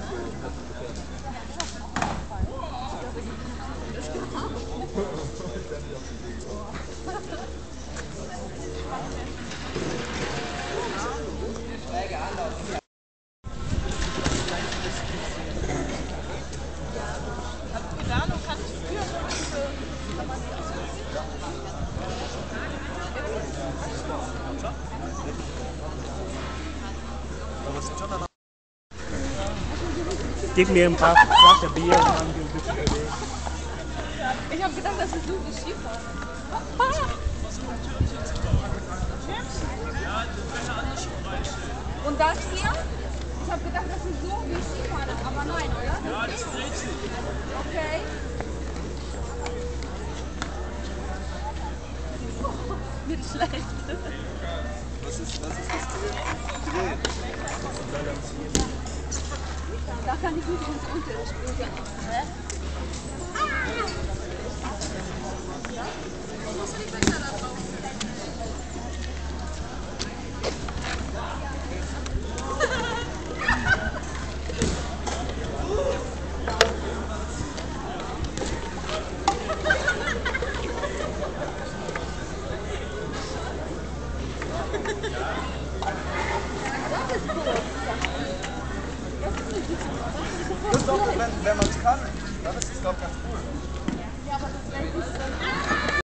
Gib mir ein paar Flaschen Bier und dann gehen wir wieder weg. Ich habe gedacht, das ist so wie Skifahren. Und das hier? Ich habe gedacht, das ist so wie Skifahren, aber nein, oder? Ja, das ist richtig. Okay. Wird schlecht. Was ist das Ziel? Drehen. Da kann ich nicht ins Unterricht springen. Hä? Muss die Becher da drauf? Das ist doch, wenn man es kann, dann ist es, glaube ich, ganz gut.